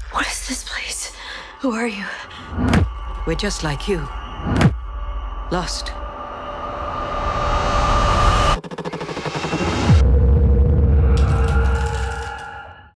What is this place? Who are you? We're just like you. Lost.